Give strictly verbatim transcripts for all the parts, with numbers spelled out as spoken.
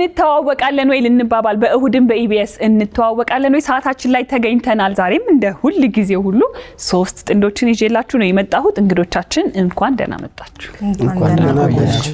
እንተዋወቃለን ወይ ልንባባል በእሁድም በኢቢኤስ እንተዋወቃለን ወይ ሰዓታችን ላይ ተገኝተናል ዛሬም እንደ ሁሉ ጊዜው ሁሉ ሶስት ጥንዶችን ይዤላችሁ ነው የመጣሁት እንግዶቻችን እንኳን ደህና መጣችሁ እንኳን ደህና ቆያችሁ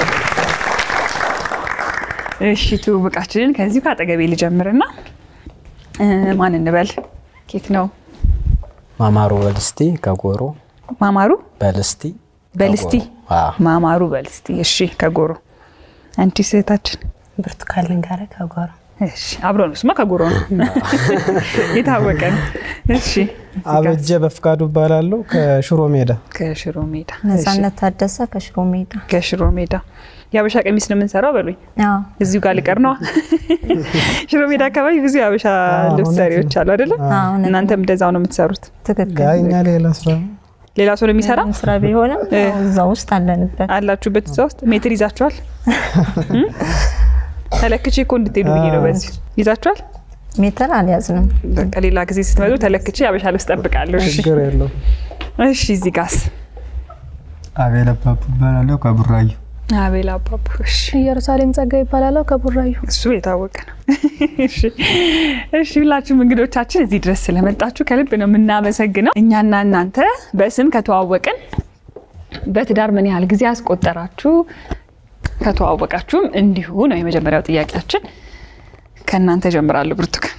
እሺ ትውውቃችንን ከዚህ ካጠገቤ ልጀምርና ማን እንበል ኬት ነው ማማሩ በልስቲ ከጎሮ ማማሩ በልስቲ በልስቲ ማማሩ በልስቲ እሺ ከጎሮ አንቺ ሴታችን ብርቱካን ልንጋራ ከጎሮ እሺ አብሮንስማ ከጎሮ ነው የታወቀ እሺ አበጀ በፍቃዱ ባላለው ከሽሮ ሜዳ ከሽሮ ሜዳ ነፃነት ታደሰ ከሽሮ ሜዳ ከሽሮ ሜዳ ያበሻ ቀሚስ ነው የምንሰራው በሉኝ አዎ እዚሁ ጋር ልቀር ነው ሽሮ ሜዳ አካባቢ ብዙ ያበሻ ልብስ ሰሪዎች አሉ አይደል እናንተም እንደዛው ነው የምትሰሩት ትክክል ጋኛ ሌላ ስራ ሌላ ሰው ነው የሚሰራ ስራ ቢሆንም እዛው ውስጥ አለንበት አላችሁበት እዛው ውስጥ ሜትር ይዛችኋል ተለክቼ እኮ እንድትሄዱ ብዬ ነው በዚህ ይዛችኋል ሜትር አልያዝንም በቃ ሌላ ጊዜ ስትመጡ ተለክቼ ያበሻ ልብስ ጠብቃለሁ እሺ ችግር የለው እሺ እዚህ ጋርስ አቤል አባቡ ባላለው ከቡራዩ አቤል አባቡ እሺ ኢየሩሳሌም ጸጋ ይባላል ከቡራዩ እሱ የታወቀ ነው እሺ እሺ ሁላችሁም እንግዶቻችን እዚህ ድረስ ስለመጣችሁ ከልብ ነው የምናመሰግነው እኛና እናንተ በስም ከተዋወቅን በትዳር ምን ያህል ጊዜ አስቆጠራችሁ ከተዋወቃችሁም እንዲሁ ነው የመጀመሪያው ጥያቄያችን ከናንተ ጀምራለሁ ብርቱካን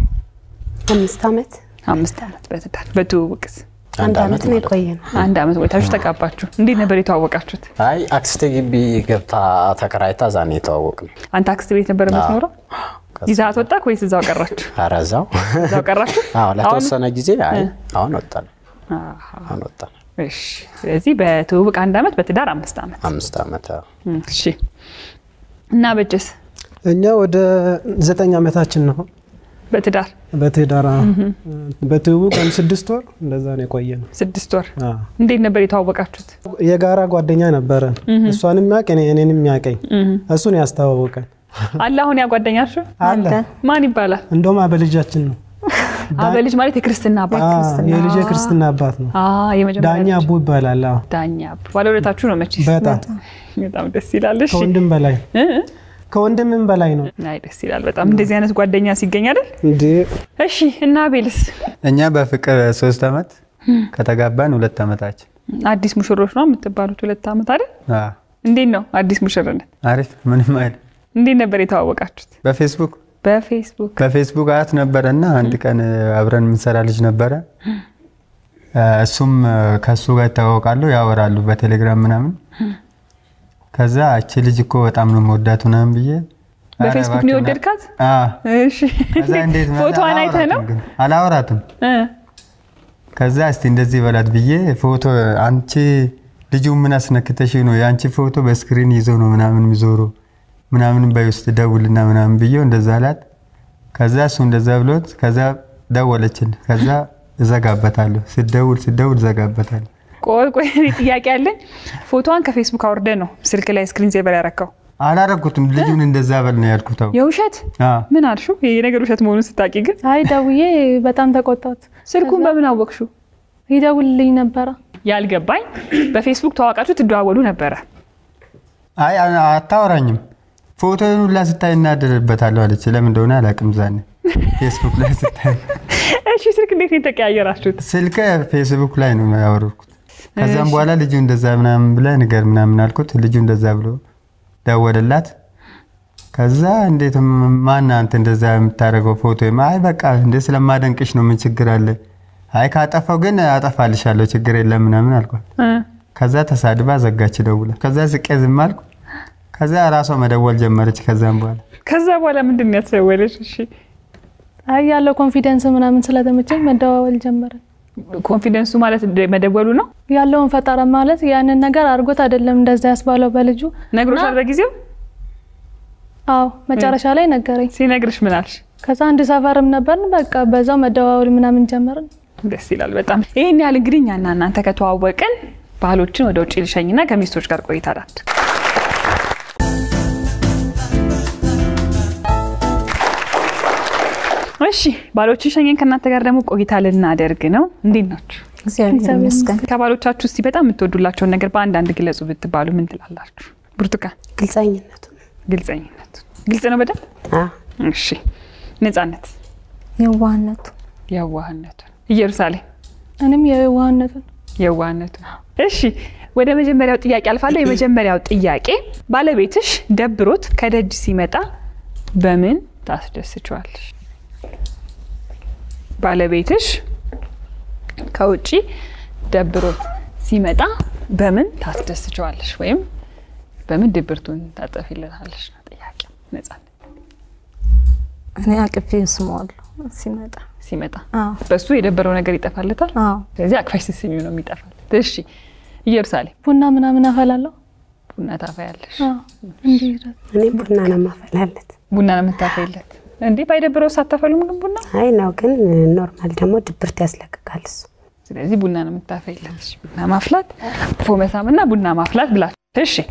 አምስት አመት አምስት አመት በትዳር በትውውቅስ አንድ አመት ነው የቆየነው አንድ አመት ወይታችሁ ተጋባችሁ እንዴት ነበር የተዋወቃችሁት አይ አክስቴ ግቢ ገብታ ተከራይታ ዛኔ ተዋወቅን አንተ አክስቴ ቤት ነበር የምትኖረው ይዛት ወጣክ ወይስ እዛው ቀራችሁ አራዛው እዛው ቀራችሁ አዎ ለተወሰነ ጊዜ አይ አሁን ወጣን አሁን ወጣን እሺ ስለዚህ በትውውቅ አንድ አመት በትዳር አምስት አመት አምስት አመት እሺ እና በጀስ እኛ ወደ ዘጠኝ አመታችን ነው በትዳር በትዳር በትውውቅ ስድስት ወር እንደዛ ነው የቆየነው ስድስት ወር እንዴት ነበር የተዋወቃችሁት የጋራ ጓደኛ ነበረ እሷንም ያቀ እኔንም ያቀኝ እሱን ያስተዋወቀን አለ አሁን ያ ጓደኛችሁ አለ ማን ይባላል እንደውም አበልጃችን ነው አበልጅ ማለት የክርስትና አባት ክርስትና የልጅ ክርስትና አባት ነው አ የመጀመሪያ ዳኛ አቡ ይባላል አዎ ዳኛ አቡ ባለውለታችሁ ነው መቼ በጣም በጣም ደስ ይላል እሺ ከወንድም በላይ ከወንድምም በላይ ነው አይ ደስ ይላል በጣም እንደዚህ አይነት ጓደኛ ሲገኝ አይደል እንዴ እሺ እና አቤልስ እኛ በፍቅር ሶስት አመት ከተጋባን ሁለት አመታችን አዲስ ሙሽሮች ነው የምትባሉት ሁለት አመት አይደል አዎ እንዴት ነው አዲስ ሙሽርነት አሪፍ ምንም አይደል እንዴት ነበር የተዋወቃችሁት በፌስቡክ በፌስቡክ በፌስቡክ አት ነበርና አንድ ቀን አብረን ምንሰራ ልጅ ነበር እሱም ከሱ ጋር ተዋወቃሉ ያወራሉ በቴሌግራም ምናምን ከዛ እቺ ልጅ እኮ በጣም ነው የምወዳት ምናምን ብዬ በፌስቡክ ነው ወደድካት አዎ እሺ ከዛ እንዴት ነው ፎቶዋን አይተህ ነው አላወራትም እ ከዛ እስቲ እንደዚህ በላት ብዬ ፎቶ አንቺ ልጁ ምን አስነክተሽ ነው ያንቺ ፎቶ በስክሪን ይዞ ነው ምናምን የሚዞሩ ምናምን ባይውስጥ ደውልና ምናምን ብዬው እንደዛ አላት ከዛ እሱ እንደዛ ብሎት ከዛ ደወለችን ከዛ እዘጋበታለሁ ስደውል ስደውል ዘጋበታለሁ ቆይ ቆይ ጥያቄ አለኝ ፎቶዋን ከፌስቡክ አውርደ ነው ስልክ ላይ ስክሪን ሴቨር ያረከው አላረኩትም ልጁን እንደዛ በል ነው ያልኩት የውሸት አዎ ምን አልሹ ይሄ ነገር ውሸት መሆኑን ስታቂ ግን አይ ደውዬ በጣም ተቆጣሁት ስልኩን በምን አወቅሹ ይደውልልኝ ነበር ያልገባኝ በፌስቡክ ተዋወቃችሁ ትደዋወሉ ነበር አይ አታወራኝም ፎቶውን ሁላ ስታይ እናደርበታለሁ አለች ለምን እንደሆነ አላቅም ዛኔ ፌስቡክ ላይ ስታይ እሺ ስልክ እንዴት ነው ተቀያየራችሁት ስልክ ፌስቡክ ላይ ነው ያወራኩት ከዛም በኋላ ልጁ እንደዛ ምናምን ብለ ነገር ምናምን አልኩት ልጁ እንደዛ ብሎ ደወለላት ከዛ እንዴት ማን አንተ እንደዛ የምታረገው ፎቶ አይ በቃ እንደ ስለማደንቅሽ ነው ምን ችግር አለ አይ ካጠፋው ግን አጠፋልሻለሁ ችግር የለም ምናምን አልኳት ከዛ ተሳድባ ዘጋች ደውላ ከዛ ዝቀዝም አልኩ ከዛ ራሷ መደወል ጀመረች ከዛም በኋላ ከዛ በኋላ ምንድነው ያስደወለሽ እሺ አይ ያለው ኮንፊደንስ ምናምን ስለተመቸኝ መደዋወል ጀመረ ኮንፊደንሱ ማለት መደወሉ ነው ያለውን ፈጣራ ማለት ያንን ነገር አርጎት አይደለም እንደዛ ያስባለው በልጁ ነግሮሻል በጊዜው አዎ መጨረሻ ላይ ነገረኝ ሲነግርሽ ምን አልሽ ከዛ አንድ ሰፈርም ነበርን በቃ በዛው መደዋወል ምናምን ጀመርን ደስ ይላል በጣም ይሄን ያህል እንግዲህ እኛና እናንተ ከተዋወቅን ባህሎችን ወደ ውጪ ልሸኝና ከሚስቶች ጋር ቆይታ አዳድ እሺ ባሎች ሸኘን ከናንተ ጋር ደግሞ ቆይታ ልናደርግ ነው እንዴት ናችሁ እግዚአብሔር ይመስገን ከባሎቻችሁ እስቲ በጣም የምትወዱላቸው ነገር በአንድ አንድ ግለጹ ብትባሉ ምን ትላላችሁ ብርቱካን ግልጸኝነቱ ግልጸኝነቱ ግልጽ ነው በደንብ? አዎ እሺ ነፃነት የዋህነቱ የዋህነቱ ኢየሩሳሌም እኔም የዋህነቱን የዋህነቱ እሺ ወደ መጀመሪያው ጥያቄ አልፋለሁ የመጀመሪያው ጥያቄ ባለቤትሽ ደብሮት ከደጅ ሲመጣ በምን ታስደስቻለሽ ባለቤትሽ ከውጪ ደብሮት ሲመጣ በምን ታስደስቻለሽ ወይም በምን ድብርቱን ታጠፊለታለሽ ነው ጥያቄው ነፃነት እኔ አቅፌ ስሟለሁ ሲመጣ ሲመጣ አዎ በሱ የደበረው ነገር ይጠፋለታል አዎ ስለዚህ አቅፋሽ ሲስሚው ነው የሚጠፋል እሺ ኢየሩሳሌም ቡና ምናምን አፈላለሁ ቡና ታፈያለሽ አዎ እንዴ እኔ ቡና ነው ማፈላለት ቡና ነው የምታፈይለት እንዴ ባይደብረው ሳታፈሉም ግን ቡና አይ ነው ግን ኖርማል ደግሞ ድብርት ያስለቅቃል እሱ ስለዚህ ቡና ነው የምታፈይለት እሺ ቡና ማፍላት ፎ መሳምና ቡና ማፍላት ብላችሁ እሺ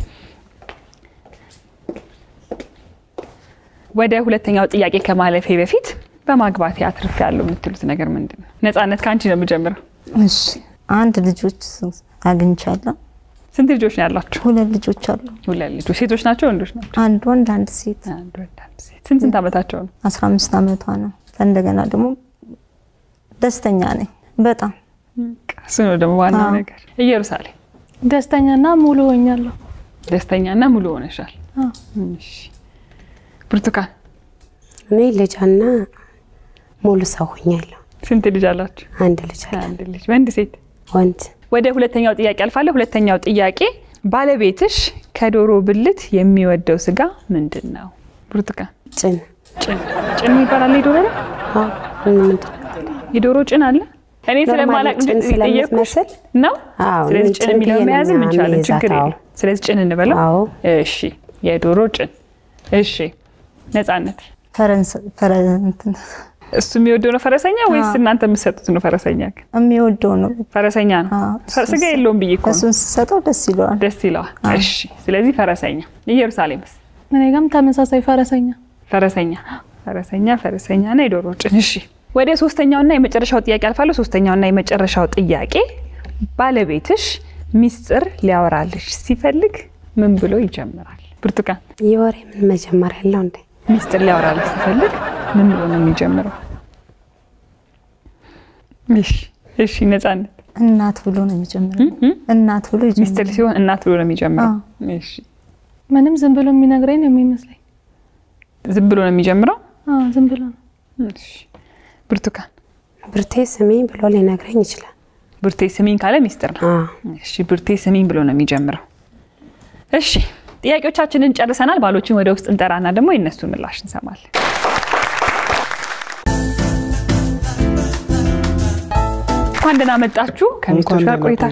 ወደ ሁለተኛው ጥያቄ ከማለፌ በፊት በማግባት ያትርፍ ያለው የምትሉት ነገር ምንድነው ነፃነት ካንቺ ነው የምጀምረው እሺ አንድ ልጆች አግኝቻለሁ ስንት ልጆች ነው ያላችሁ ሁለት ልጆች አሉ ሁለት ልጆች ሴቶች ናቸው ወንዶች ናቸው አንድ ወንድ አንድ ሴት አንድ ወንድ አንድ ሴት ስንት ስንት አመታቸው ነው አስራ አምስት አመቷ ነው እንደገና ደግሞ ደስተኛ ነኝ በጣም እሱ ነው ደግሞ ዋናው ነገር ኢየሩሳሌም ደስተኛና ሙሉ ሆኛለሁ ደስተኛና ሙሉ ሆነሻል አዎ እሺ ብርቱካን እኔ ልጅና ሙሉ ሰው ሆኛለሁ ስንት ልጅ አላችሁ አንድ ልጅ አለ አንድ ልጅ ወንድ ሴት ወንድ ወደ ሁለተኛው ጥያቄ አልፋለሁ ሁለተኛው ጥያቄ ባለቤትሽ ከዶሮ ብልት የሚወደው ስጋ ምንድነው ብርቱካን ጭን ጭን ጭን ይባላል የዶሮ ነው አዎ ምንድነው የዶሮ ጭን አለ እኔ ስለማላቅ ጭን ስለምትመስል ነው አዎ ስለዚህ ጭን የሚለው መያዝ እንችላለን ችግር የለም ስለዚህ ጭን እንበለው አዎ እሺ የዶሮ ጭን እሺ ነፃነት ፈረንስ ፈረንትን እሱ የሚወደው ነው ፈረሰኛ ወይስ እናንተ የምትሰጡት ነው ፈረሰኛ ግን የሚወደው ነው ፈረሰኛ ነው ስጋ የለውም ብዬ እኮ እሱን ሰጠው ደስ ይለዋል ደስ ይለዋል እሺ ስለዚህ ፈረሰኛ ኢየሩሳሌምስ እኔ ጋርም ተመሳሳይ ፈረሰኛ ፈረሰኛ ፈረሰኛ ፈረሰኛ ነው የዶሮ ጭን እሺ ወደ ሶስተኛውና የመጨረሻው ጥያቄ አልፋለሁ ሶስተኛውና የመጨረሻው ጥያቄ ባለቤትሽ ሚስጥር ሊያወራልሽ ሲፈልግ ምን ብሎ ይጀምራል ብርቱካን የወሬ ምን መጀመር ያለው እንዴ ሚስጥር ሊያወራልሽ ሲፈልግ ምን ብሎ ነው የሚጀምረው እሺ እሺ ነፃነት እናት ብሎ ነው የሚጀምረው እናት ብሎ ይጀምራል ሚስጥር ሲሆን እናት ብሎ ነው የሚጀምረው እሺ ምንም ዝም ብሎ የሚነግረኝ ነው የሚመስለኝ ዝም ብሎ ነው የሚጀምረው አዎ ዝም ብሎ ነው እሺ ብርቱካን ብርቴ ስሚኝ ብሎ ሊነግረኝ ይችላል ብርቴ ስሚኝ ካለ ሚስጥር ነው እሺ ብርቴ ስሚኝ ብሎ ነው የሚጀምረው እሺ ጥያቄዎቻችንን ጨርሰናል ባሎችን ወደ ውስጥ እንጠራና ደግሞ የነሱን ምላሽ እንሰማለን እንኳን ደህና መጣችሁ ከሚስቶች ጋር ቆይታ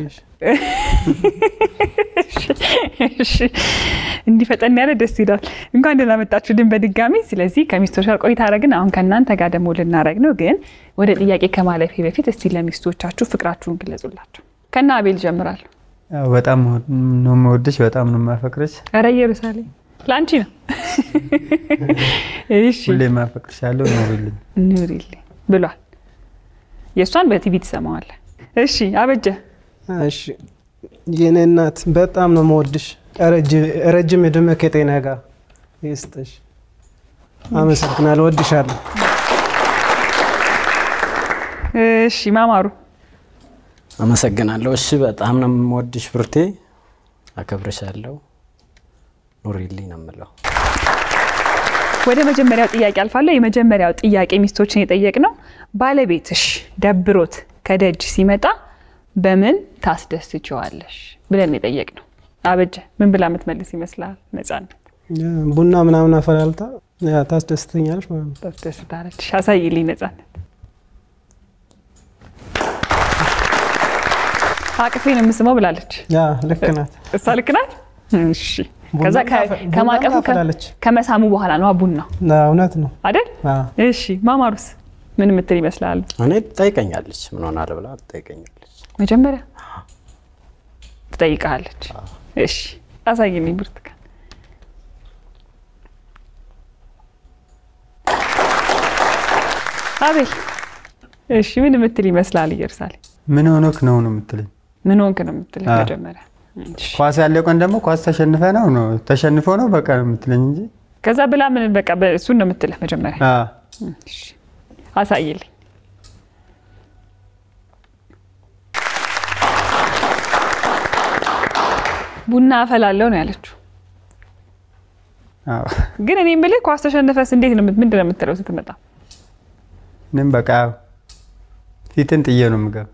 እሺ እንዲፈጠን ያለ ደስ ይላል እንኳን ደህና መጣችሁ ድን በድጋሚ ስለዚህ ከሚስቶች ጋር ቆይታ አረግን አሁን ከናንተ ጋር ደግሞ ልናረግ ነው ግን ወደ ጥያቄ ከማለፌ በፊት እስቲ ለሚስቶቻችሁ ፍቅራችሁን ግለጹላችሁ ከና አቤል ጀምራለሁ በጣም ነው የምወድሽ በጣም ነው የማፈቅርሽ አረ ኢየሩሳሌም ላንቺ ነው እሺ ሁሌ ማፈቅርሻለሁ ኑሪልኝ ኑሪልኝ ብሏል የሷን በቲቪ ትሰማዋለህ እሺ አበጀ እሺ የኔ እናት በጣም ነው የምወድሽ ረጅም እድሜ ከጤና ጋር ይስጥሽ አመሰግናለሁ ወድሻለሁ እሺ ማማሩ አመሰግናለሁ እሺ በጣም ነው የምወድሽ ብርቴ አከብርሻለሁ ኑሪልኝ ነው የምለው ወደ መጀመሪያው ጥያቄ አልፋለሁ የመጀመሪያው ጥያቄ ሚስቶችን የጠየቅነው ባለቤትሽ ደብሮት ከደጅ ሲመጣ በምን ታስደስቻለሽ ብለን የጠየቅነው አበጀ ምን ብላ የምትመልስ ይመስላል ነፃነት ቡና ምናምን አፈላልታ ያ ታስደስተኛለሽ ማለት ነው ታስደስታለች አሳይልኝ ነፃነት አቅፌ ነው የምስመው ብላለች ያ ልክ ናት እሷ ልክ ናት እሺ ከዛ ከማቀፉ ከመሳሙ በኋላ ነው ቡና እውነት ነው አይደል እሺ ማማሩስ ምን ምትል ይመስላል እኔ ትጠይቀኛለች ምን ሆናለ ብላ ትጠይቀኛለች መጀመሪያ ትጠይቃለች እሺ አሳይልኝ ብርቱካን አቤል እሺ ምን ምትል ይመስላል ኢየሩሳሌም ምን ሆነክ ነው ነው የምትለኝ ምን ሆንክ ነው የምትለኝ መጀመሪያ ኳስ ያለው ቀን ደግሞ ኳስ ተሸንፈ ነው ነው ተሸንፎ ነው በቃ የምትለኝ እንጂ ከዛ ብላ ምን በቃ እሱን ነው የምትልህ መጀመሪያ? አዎ እሺ አሳይልኝ። ቡና አፈላለሁ ነው ያለችው። አዎ ግን እኔ የምልህ ኳስ ተሸነፈስ እንዴት ነው ምንድን ነው የምትለው ስትመጣ? እኔም በቃ ፊትን ጥዬ ነው የምገባው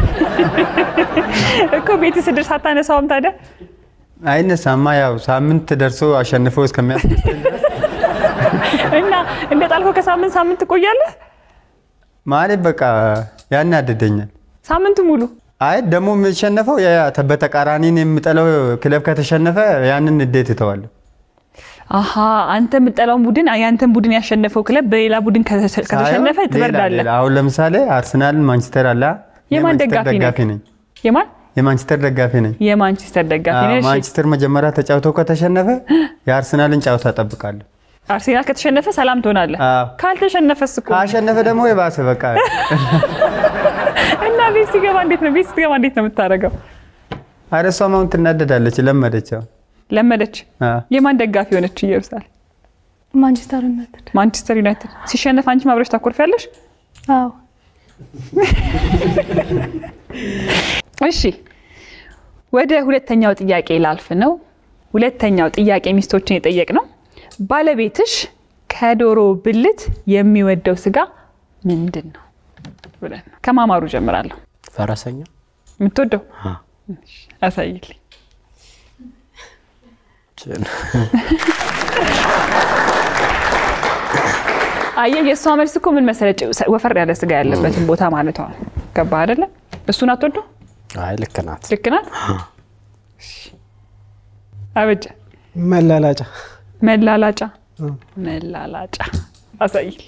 እኮ ቤት ስድር ሳታነሳውም ታዲያ አይነሳማ። ያው ሳምንት ደርሶ አሸንፎ እስከሚያስደስተኝ እና እንደ ጣልኮ ከሳምንት ሳምንት ትቆያለህ ማለት በቃ ያናደደኛል ሳምንቱ ሙሉ። አይ ደግሞ የምሸነፈው ያ በተቃራኒን የምጠለው ክለብ ከተሸነፈ ያንን እንዴት ይተዋለሁ? አሃ አንተ የምጠላው ቡድን ያንተን ቡድን ያሸነፈው ክለብ በሌላ ቡድን ከተሸነፈ ትበርዳለህ። አሁን ለምሳሌ አርሰናል ማንቸስተር አለ። የማን ደጋፊ ነኝ? የማን የማንቸስተር ደጋፊ ነኝ። የማንቸስተር ደጋፊ ነኝ። እሺ ማንቸስተር መጀመሪያ ተጫውቶ ከተሸነፈ የአርሰናልን ጨዋታ ተጠብቃለሁ። አርሰናል ከተሸነፈ ሰላም ትሆናለህ። ካልተሸነፈስ እኮ ካሸነፈ ደግሞ የባሰ በቃ እና ቤት ሲገባ እንዴት ነው ቤት ሲገባ እንዴት ነው የምታረገው? አረ እሷ ማውን ትናደዳለች። ለመደች ለመደች። የማን ደጋፊ ሆነች ኢየሩሳሌም? ማንቸስተር ዩናይትድ። ማንቸስተር ዩናይትድ ሲሸነፍ አንቺ ማብረሽ ታኮርፊያለሽ? አዎ። እሺ ወደ ሁለተኛው ጥያቄ ላልፍ ነው። ሁለተኛው ጥያቄ ሚስቶችን የጠየቅ ነው። ባለቤትሽ ከዶሮ ብልት የሚወደው ስጋ ምንድን ነው ብለን ከማማሩ ጀምራለሁ። ፈረሰኛ የምትወደው? እሺ አሳይልኝ። አየ የሷ መልስ እኮ ምን መሰለጭ ወፈር ያለ ስጋ ያለበትን ቦታ ማለት ነው። ገባ አይደለ? እሱን አትወደው? አይ ልክ ናት። ልክ ናት። አበጀ መላላጫ መላላጫ መላላጫ አሳይልኝ።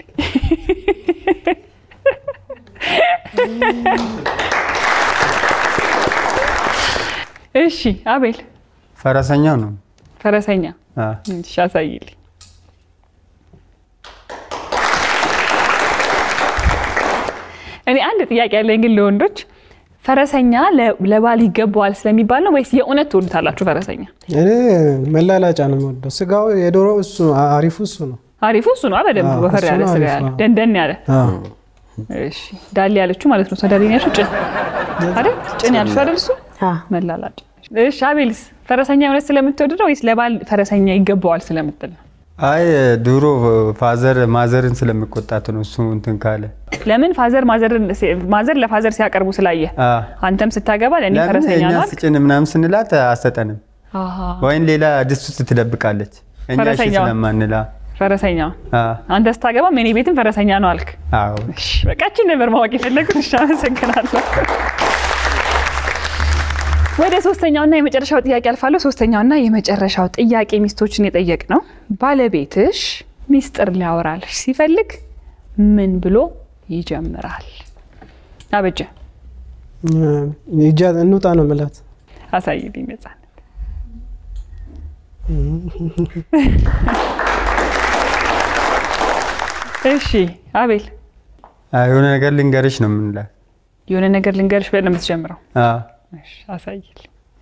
እሺ አቤል ፈረሰኛው ነው። ፈረሰኛ? አዎ። እሺ አሳይልኝ። እኔ አንድ ጥያቄ ያለኝ ግን ለወንዶች ፈረሰኛ ለባል ይገባዋል ስለሚባል ነው ወይስ የእውነት ትወዱታላችሁ ፈረሰኛ? እኔ መላላጫ ነው የምወደው። ስጋው የዶሮ እሱ አሪፉ እሱ ነው። አሪፉ እሱ ነው አይደል? ወፈር ያለ ስጋ ያለ ደንደን ያለ። እሺ ዳሊ ያለችው ማለት ነው። ዳሊ ያለችው ጭን አይደል? ጭን ያለችው አይደል? እሱ መላላጫ። እሺ አቤልስ ፈረሰኛ እውነት ስለምትወድ ነው ወይስ ለባል ፈረሰኛ ይገባዋል ስለምትል ነው? አይ ድሮ ፋዘር ማዘርን ስለምቆጣት ነው እሱ እንትን ካለ። ለምን ፋዘር ማዘርን ማዘር ለፋዘር ሲያቀርቡ ስላየ አንተም ስታገባ ለኔ ፈረሰኛ ነው ለምን ስጭን ምናምን ስንላት አሰጠንም። አሃ ወይን ሌላ ድስት ውስጥ ትደብቃለች። እኛ እሺ ስለማንላ ፈረሰኛ። አንተ ስታገባ ምን ቤትን ፈረሰኛ ነው አልክ? አዎ። እሺ በቃችን ነበር ማወቅ የፈለኩት። እሺ አመሰግናለሁ። ወደ ሶስተኛውና የመጨረሻው ጥያቄ አልፋለሁ። ሶስተኛውና የመጨረሻው ጥያቄ ሚስቶችን የጠየቅ ነው። ባለቤትሽ ሚስጥር ሊያወራልሽ ሲፈልግ ምን ብሎ ይጀምራል? አበጀ ይጃ እንውጣ ነው ማለት። አሳይልኝ ነፃነት። እሺ አቤል የሆነ ነገር ልንገርሽ ነው የምንላት። የሆነ ነገር ልንገርሽ ብለህ ነው የምትጀምረው? አዎ። እሺ አሳይልኝ።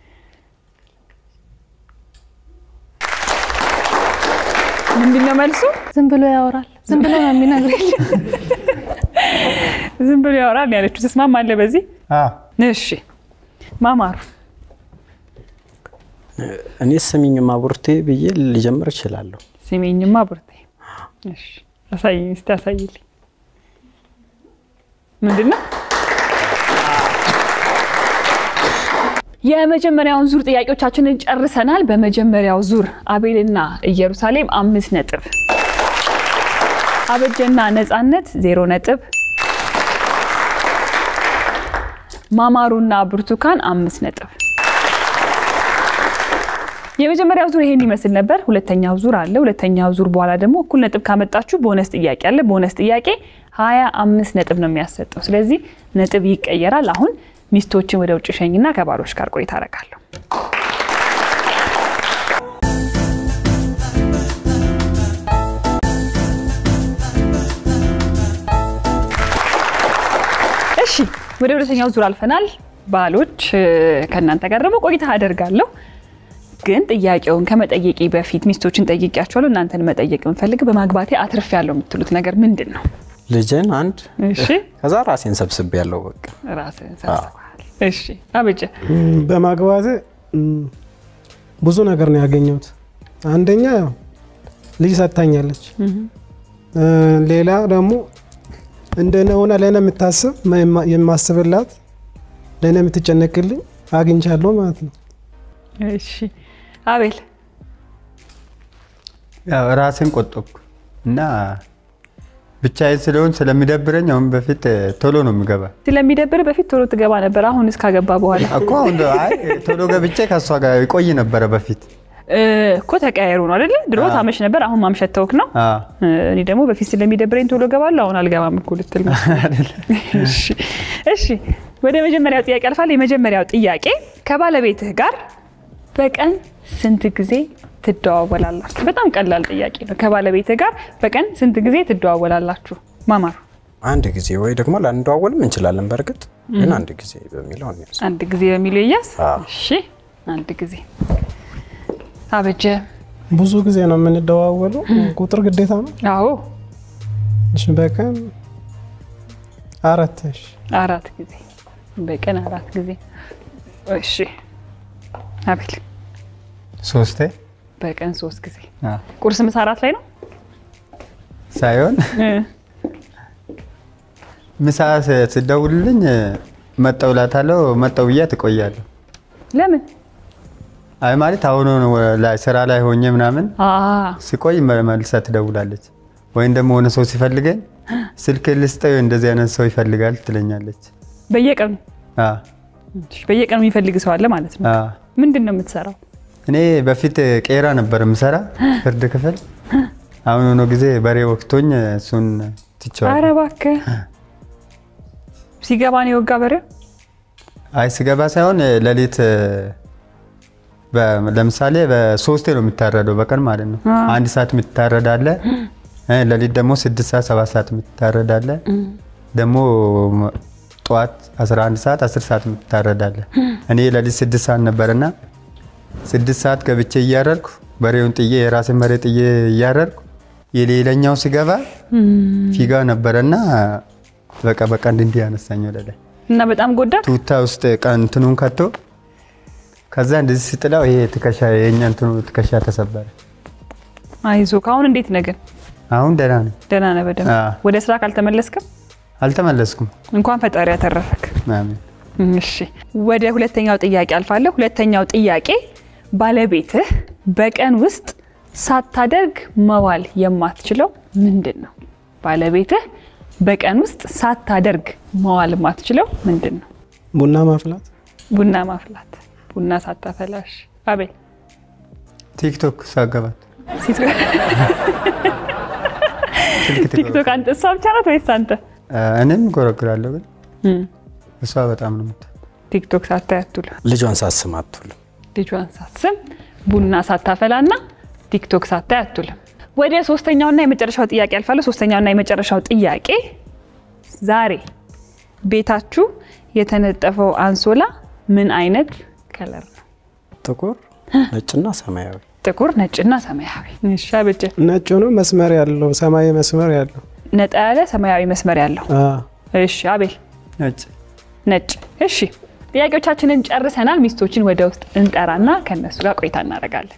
ምንድነው መልሱ? ዝም ብሎ ያወራል። ዝም ብሎ ነው የሚነግረኝ። ዝም ብሎ ያወራል ያለችው ትስማማለህ በዚህ? አዎ። እሺ ማማሩ እኔ ስሚኝማ ቡርቴ ብዬ ልጀምር እችላለሁ። ስሚኝማ ቡርቴ። እሺ አሳይኝ እስቲ አሳይልኝ። ምንድነው? የመጀመሪያውን ዙር ጥያቄዎቻችንን ጨርሰናል። በመጀመሪያው ዙር አቤልና ኢየሩሳሌም አምስት ነጥብ፣ አበጀና ነፃነት ዜሮ ነጥብ፣ ማማሩና ብርቱካን አምስት ነጥብ። የመጀመሪያው ዙር ይሄን ይመስል ነበር። ሁለተኛው ዙር አለ። ሁለተኛው ዙር በኋላ ደግሞ እኩል ነጥብ ካመጣችሁ ቦነስ ጥያቄ አለ። ቦነስ ጥያቄ ሃያ አምስት ነጥብ ነው የሚያሰጠው። ስለዚህ ነጥብ ይቀየራል። አሁን ሚስቶችን ወደ ውጭ ሸኝና ከባሎች ጋር ቆይታ አደርጋለሁ። እሺ ወደ ሁለተኛው ዙር አልፈናል። ባሎች ከእናንተ ጋር ደግሞ ቆይታ አደርጋለሁ። ግን ጥያቄውን ከመጠየቄ በፊት ሚስቶችን ጠይቂያቸዋለሁ እናንተን መጠየቅ እንፈልግ በማግባቴ አትርፍ ያለው የምትሉት ነገር ምንድነው? ልጅን አንድ እሺ ከዛ ራሴን ሰብስቤ ያለው በቃ ራስን ሰብስበሃል። እሺ አበጀ በማግባቴ ብዙ ነገር ነው ያገኘሁት። አንደኛ ልጅ ሰጥታኛለች። ሌላ ደግሞ እንደነውና ለኔ የምታስብ የማስብላት ለኔ የምትጨነቅልኝ አግኝቻለሁ ማለት ነው። እሺ አቤል ያው ራስን ቆጠብኩ እና ብቻዬን ስለሆን ስለሚደብረኝ አሁን በፊት ቶሎ ነው የምገባ። ስለሚደብር በፊት ቶሎ ትገባ ነበር። አሁን እስካገባ በኋላ እኮ አሁን አይ ቶሎ ገብቼ ከሷ ጋር ይቆይ ነበር በፊት እኮ ተቀያየሩ ነው አይደል? ድሮ ታመሽ ነበር አሁን ማምሸት ተውክ ነው። አዎ እኔ ደግሞ በፊት ስለሚደብረኝ ቶሎ ገባለሁ አሁን አልገባም እኮ ልትል ነው። እሺ እሺ ወደ መጀመሪያው ጥያቄ አልፋለሁ። የመጀመሪያው ጥያቄ ከባለቤትህ ጋር በቀን ስንት ጊዜ ትደዋወላላችሁ? በጣም ቀላል ጥያቄ ነው። ከባለቤትህ ጋር በቀን ስንት ጊዜ ትደዋወላላችሁ? ማማር አንድ ጊዜ ወይ ደግሞ ላንደዋወልም እንችላለን። በርግጥ ግን አንድ ጊዜ በሚለው ነው። አንድ ጊዜ በሚለው ይያዝ። እሺ አንድ ጊዜ አበጀ ብዙ ጊዜ ነው የምንደዋወለው። ቁጥር ግዴታ ነው? አዎ እሺ በቀን አራት እሺ አራት ጊዜ በቀን አራት ጊዜ። እሺ አቤል ሶስቴ በቀን ሶስት ጊዜ። አዎ ቁርስ ምሳ አራት ላይ ነው ሳይሆን ምሳ ስትደውልልኝ መጣውላታለሁ መጣውያ ትቆያለሁ። ለምን? አይ ማለት አሁን ነው ላይ ስራ ላይ ሆኜ ምናምን አአ ሲቆይ መልሳ ትደውላለች። ወይ እንደሞ ሆነ ሰው ሲፈልገኝ ስልክ ልስጠው እንደዚህ አይነት ሰው ይፈልጋል ትለኛለች። በየቀኑ አ እሺ በየቀኑ የሚፈልግ ሰው አለ ማለት ነው። አ ምንድነው የምትሰራው? እኔ በፊት ቄራ ነበር የምሰራ ፍርድ ክፍል። አሁን ነው ጊዜ በሬ ወቅቶኝ እሱን ትቻለሁ። ኧረ እባክህ ሲገባ ነው የወጋ በሬ? አይ ሲገባ ሳይሆን ለሊት ለምሳሌ በሶስቴ ነው የሚታረደው በቀን ማለት ነው። አንድ ሰዓት የሚታረዳለ ለሊት ደግሞ ስድስት ሰዓት ሰባት ሰዓት የሚታረዳለ ደግሞ ጧት አስራ አንድ ሰዓት አስር ሰዓት የሚታረዳለ። እኔ ለሊት ስድስት ሰዓት ነበርና ስድስት ሰዓት ገብቼ እያረድኩ በሬውን ጥዬ የራሴን በሬ ጥዬ እያረድኩ የሌላኛው ሲገባ ፊጋ ነበርና በቃ በቃ እንዲህ ያነሳኝ ወደ ላይ እና በጣም ጎዳ። ቱታ ውስጥ ቀንቱን ከቶ ከዛ እንደዚህ ሲጥላው ይሄ ትከሻ የኛ እንትኑ ትከሻ ተሰበረ። አይዞህ አሁን እንዴት ነህ ግን? አሁን ደህና ነኝ። ደህና ነህ በደንብ? ወደ ስራ ካልተመለስክም? አልተመለስኩም። እንኳን ፈጣሪ ያተረፈክ። አሜን። እሺ ወደ ሁለተኛው ጥያቄ አልፋለሁ። ሁለተኛው ጥያቄ ባለቤትህ በቀን ውስጥ ሳታደርግ መዋል የማትችለው ምንድነው? ባለቤትህ በቀን ውስጥ ሳታደርግ መዋል የማትችለው ምንድነው? ቡና ማፍላት። ቡና ማፍላት። ቡና ሳታፈላሽ። አቤል ቲክቶክ ሳገባት። ቲክቶክ አንተ እሷ ብቻ ናት ወይስ አንተ? እኔም ጎረግራለሁ ግን እሷ በጣም ነው የምትለው። ቲክቶክ ሳታይ አትውልም። ልጇን ሳስም አትውልም። ልጇን ሳስም ቡና ሳታፈላና ቲክቶክ ሳታይ አትውልም። ወደ ሶስተኛውና የመጨረሻው ጥያቄ አልፋለሁ። ሶስተኛውና የመጨረሻው ጥያቄ ዛሬ ቤታችሁ የተነጠፈው አንሶላ ምን አይነት ከለር ነው? ጥቁር ነጭና ሰማያዊ። ጥቁር ነጭና ሰማያዊ። እሺ አበጀ ነጭ ነው መስመር ያለው ሰማያዊ መስመር ያለው ነጣ ያለ ሰማያዊ መስመር ያለው። አ እሺ አቤል ነጭ ነጭ። እሺ ጥያቄዎቻችንን ጨርሰናል። ሚስቶችን ወደ ውስጥ እንጠራና ከነሱ ጋር ቆይታ እናደርጋለን።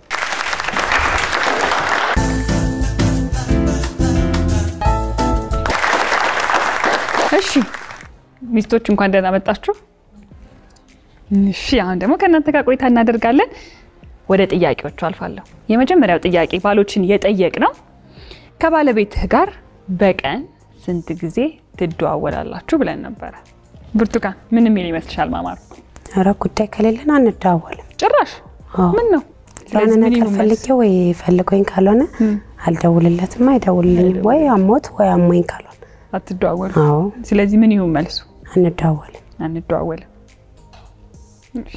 እሺ ሚስቶች እንኳን ደህና መጣችሁ። እሺ አሁን ደግሞ ከእናንተ ጋር ቆይታ እናደርጋለን። ወደ ጥያቄዎቹ አልፋለሁ። የመጀመሪያው ጥያቄ ባሎችን የጠየቅ ነው። ከባለቤትህ ጋር በቀን ስንት ጊዜ ትደዋወላላችሁ ብለን ነበር። ብርቱካን ምን የሚል ይመስልሻል? ማማሩ ኧረ ጉዳይ ከሌለን አንደዋወልም ጭራሽ። ምን ነው ለምን ነገር ፈልጌ ወይ ፈልጎኝ ካልሆነ አልደውልለትም አይደውልልኝም ወይ አሞት ወይ አሞኝ ካልሆነ አትደዋወሉ። አዎ ስለዚህ ምን ይሁን መልሱ? አንደዋወልም አንደዋወልም። እሺ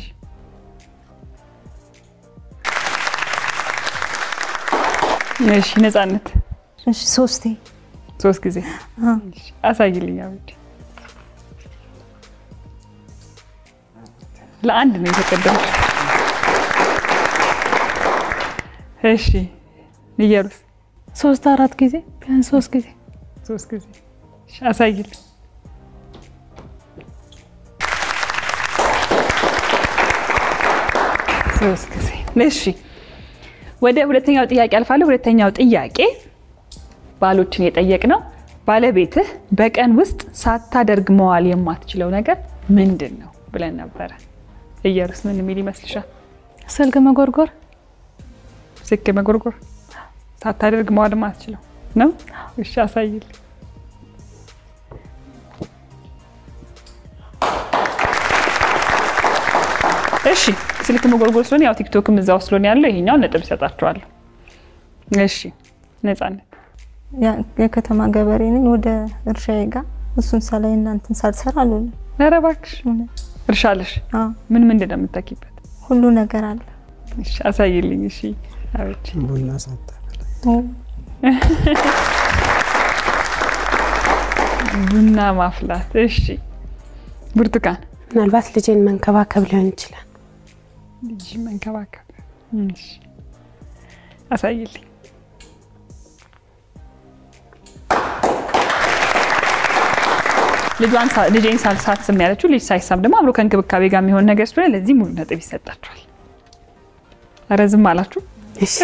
እሺ ነፃነት እሺ ሶስቴ ሶስት ጊዜ እሺ አሳይልኝ አብዲ። ለአንድ ነው የተቀደመው። እሺ ኢየሩስ ሶስት አራት ጊዜ ቢያንስ ሶስት ጊዜ ሶስት ጊዜ እሺ አሳይልኝ ሶስት ጊዜ እሺ ወደ ሁለተኛው ጥያቄ አልፋለሁ ሁለተኛው ጥያቄ ባሎችን የጠየቅነው ባለቤትህ በቀን ውስጥ ሳታደርግ መዋል የማትችለው ነገር ምንድነው ብለን ነበር ኢየሩስ ምን የሚል ይመስልሻል ስልክ መጎርጎር ስልክ መጎርጎር ሳታደርግ መዋል የማትችለው ነው እሺ አሳይልኝ እሺ ስልክ መጎርጎር ስለሆነ ያው ቲክቶክም እዛው ስለሆነ ያለው ይሄኛው ነጥብ ሰጣችኋለሁ እሺ ነፃነት ያ የከተማ ገበሬ ነኝ ወደ እርሻዬ ጋር እሱን ሳላይ እናንተን ሳልሰራ አሉኝ ኧረ እባክሽ እርሻለሽ አዎ ምን ምን እንደምትተኪበት ሁሉ ነገር አለ እሺ አሳይልኝ እሺ አቤት ቡና ሳታፈላ ቡና ማፍላት እሺ ብርቱካን ምናልባት ልጄን መንከባከብ ሊሆን ይችላል ልጅ መንከባከብ እሺ አሳይልኝ ልጇን ልጄን ሳልሳት ስም ያለችው ልጅ ሳይሳም ደግሞ አብሮ ከእንክብካቤ ጋር የሚሆን ነገር ስለሆነ ለዚህ ሙሉ ነጥብ ይሰጣችኋል ኧረ ዝም አላችሁ እሺ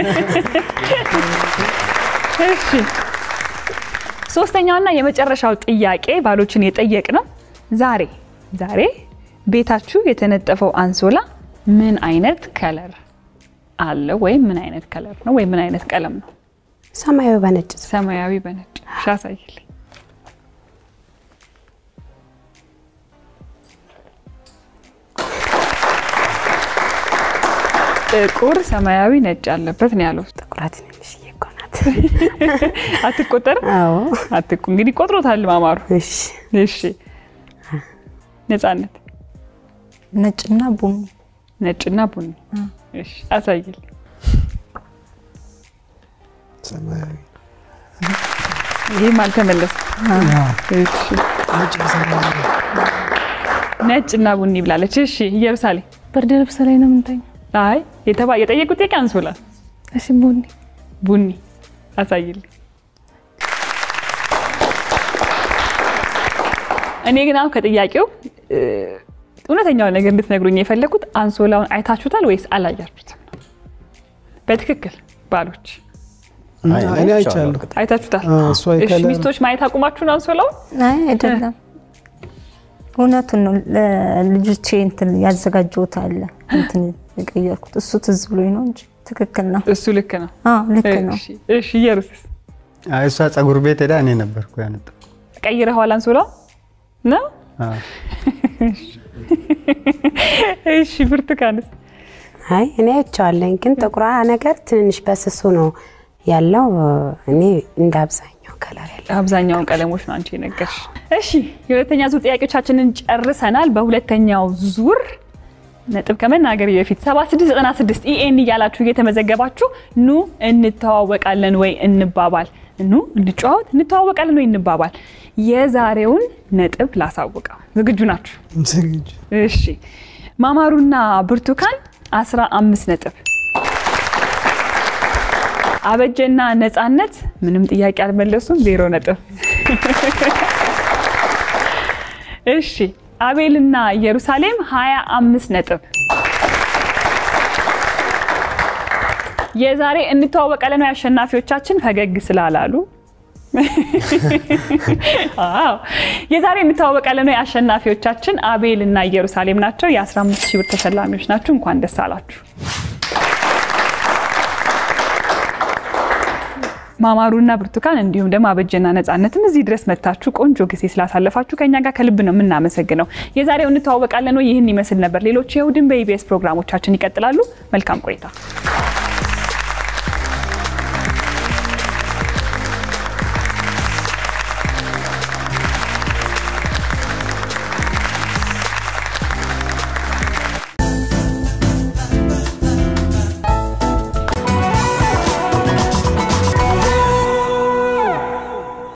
እሺ ሶስተኛውና የመጨረሻው ጥያቄ ባሎችን የጠየቅነው ዛሬ ዛሬ ቤታችሁ የተነጠፈው አንሶላ ምን አይነት ከለር አለ ወይ ምን አይነት ከለር ነው ወይ ምን አይነት ቀለም ነው ሰማያዊ በነጭ ሰማያዊ በነጭ ሻሳይልኝ ጥቁር ሰማያዊ ነጭ ያለበት ነው ያለው ጥቁራት ነሽ ይቆናት አትቆጠር አዎ አትቁ እንግዲህ ቆጥሮታል ማማሩ እሺ እሺ ነፃነት ነጭና ቡኒ ነጭና ቡኒ እሺ አሳይልኝ ሰማያዊ ይሄ ማለት ተመለስ እሺ ነጭ ሰማያዊ ነጭና ቡኒ ብላለች እሺ ኢየሩሳሌም ብርድ ልብስ ላይ ነው የምንተኛው አይ የተባ የጠየቁት ጥያቄ አንሶላ እሺ ቡኒ ቡኒ አሳይልኝ እኔ ግን አሁን ከጥያቄው እውነተኛው ነገር እንድትነግሩኝ የፈለኩት አንሶላውን አይታችሁታል ወይስ አላያችሁትም በትክክል ባሎች እኔ አይቻለሁ አይታችሁታል እሱ አይከለ እሺ ሚስቶች ማየት አቁማችሁ ነው አንሶላውን አይ አይደለም እውነቱን ነው ለልጆቼ እንትን ያዘጋጀሁት አለ እንትን የቀየርኩት እሱ ትዝ ብሎኝ ነው እንጂ ትክክል ነው እሱ ልክ ነው አዎ ልክ ነው እሺ እሺ ኢየሩስ አይ እሷ ፀጉር ቤት ሄዳ እኔ ነበርኩ ያነጠው ቀይረዋል አንሶላው ነው አዎ እሺ ብርቱካንስ አይ እኔ አይቻለኝ ግን ጥቁራ ነገር ትንሽ በስሱ ነው ያለው እኔ እንዳብዛኛው ከለር ያለው አብዛኛውን ቀለሞች ነው አንቺ ነገርሽ እሺ የሁለተኛ ዙር ጥያቄዎቻችንን ጨርሰናል በሁለተኛው ዙር ነጥብ ከመናገር በፊት ሰባ ስድስት ዘጠና ስድስት ኢኤን እያላችሁ እየተመዘገባችሁ ኑ እንተዋወቃለን ወይ እንባባል ኑ እንጫወት እንተዋወቃለን ወይ እንባባል የዛሬውን ነጥብ ላሳውቀው ዝግጁ ናችሁ ዝግጁ እሺ ማማሩና ብርቱካን አስራ አምስት ነጥብ አበጀና ነፃነት ምንም ጥያቄ አልመለሱም ዜሮ ነጥብ እሺ አቤልና ኢየሩሳሌም ሀያ አምስት ነጥብ የዛሬ እንተዋወቃለን አሸናፊዎቻችን ፈገግ ስላላሉ አዎ የዛሬ እንተዋወቃለን አሸናፊዎቻችን አቤልና ኢየሩሳሌም ናቸው የ15 ሺህ ብር ተሸላሚዎች ናቸው እንኳን ደስ አላችሁ ማማሩና ብርቱካን እንዲሁም ደግሞ አበጀና ነፃነትም እዚህ ድረስ መጣችሁ ቆንጆ ጊዜ ስላሳለፋችሁ ከኛ ጋር ከልብ ነው የምናመሰግነው የዛሬው እንተዋወቃለን ይህን ይመስል ነበር ሌሎች የእሁድን በኢቢኤስ ፕሮግራሞቻችን ይቀጥላሉ መልካም ቆይታ